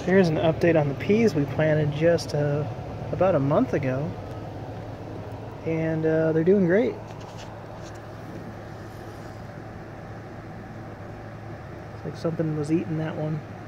Here's an update on the peas we planted just about a month ago, and they're doing great. It's like something was eating that one.